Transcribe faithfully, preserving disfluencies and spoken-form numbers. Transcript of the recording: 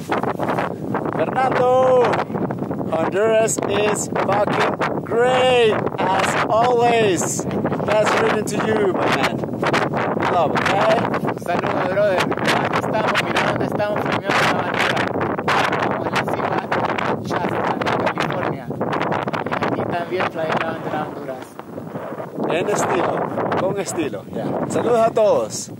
Fernando! Honduras is fucking great, as always. That's written to you, my man. Love, okay? Saludos, brother. Aquí estamos, mira dónde estamos premiando la bandera. Estamos en la cima de Shasta, en California. Y aquí también traen la bandera de Honduras. En estilo, con estilo. Yeah. Saludos a todos.